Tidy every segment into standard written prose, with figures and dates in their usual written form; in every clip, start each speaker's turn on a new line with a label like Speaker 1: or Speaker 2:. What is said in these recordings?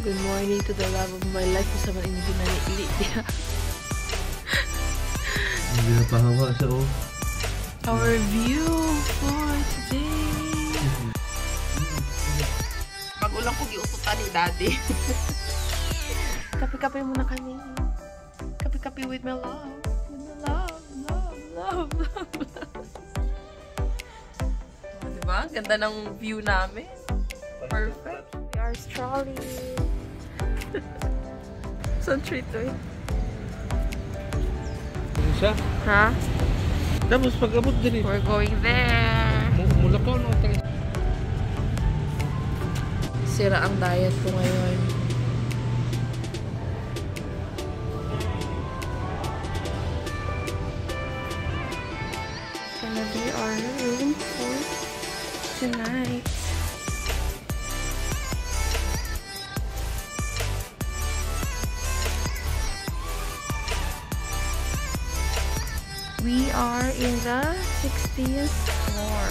Speaker 1: Good morning to the love of my life. Isa man hindi nalili niya.
Speaker 2: Hindi na pahawa siya, oh.
Speaker 1: Our view for today.
Speaker 3: Pag-ulang ko giututan ni Daddy.
Speaker 1: Kape-kape muna kami. Kape-kape with my love. With my love.
Speaker 3: Oh, diba? Ganda ng view namin. Perfect.
Speaker 1: We are strolling. Saan treat to eh?
Speaker 2: Ano siya?
Speaker 1: Ha?
Speaker 2: Tapos pag-abot din eh.
Speaker 1: We're going there.
Speaker 2: Mula ko, no?
Speaker 1: Sira ang diet ko ngayon. It's gonna be our room for tonight. We are in the 60th floor.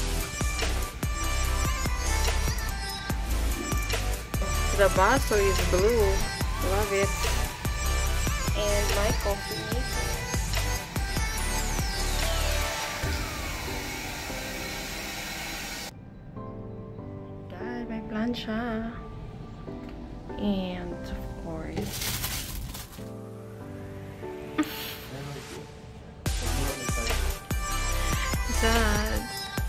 Speaker 1: The baso is blue. Love it. And my coffee maker. God, my plancha. And of course, Dad.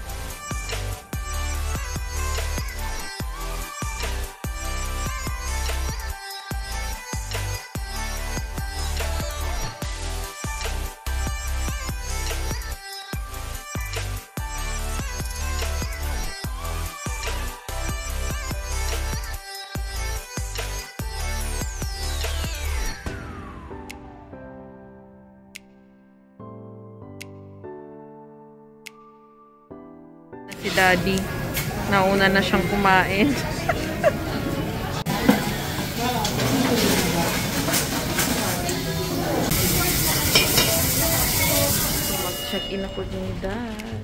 Speaker 1: Si Daddy, nauna na siyang kumain. Mag-check-in ako ni Dad.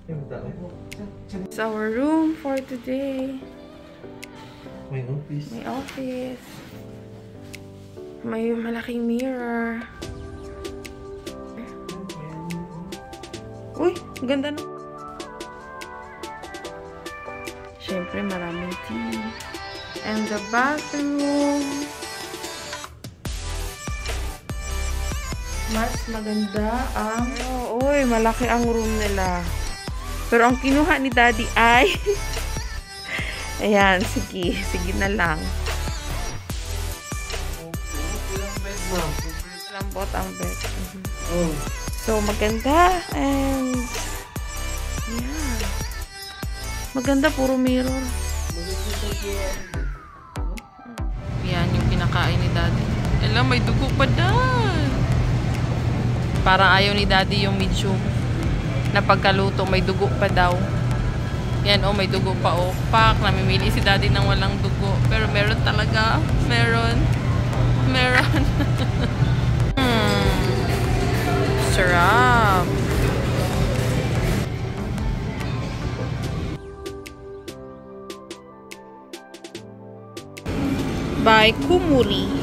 Speaker 1: It's our room for today.
Speaker 2: May office.
Speaker 1: May office. May malaking mirror. Uy, ganda na. Siyempre, maraming tea. And the bathroom. Mas maganda ang... Uy, malaki ang room nila. Pero ang kinuha ni Daddy ay... Ayan, sige. Sige na lang. Lambot ang bed. So, maganda. And... Yeah. Maganda, puro mirror. Yan yung pinakain ni Daddy. Alam, may dugo pa dyan. Parang ayaw ni Daddy yung medium na pagkaluto, may dugo pa daw. Yan, oh, may dugo pa, oh. Pak, namimili si Daddy ng walang dugo. Pero meron talaga. Meron. Sarap. By Kumuri.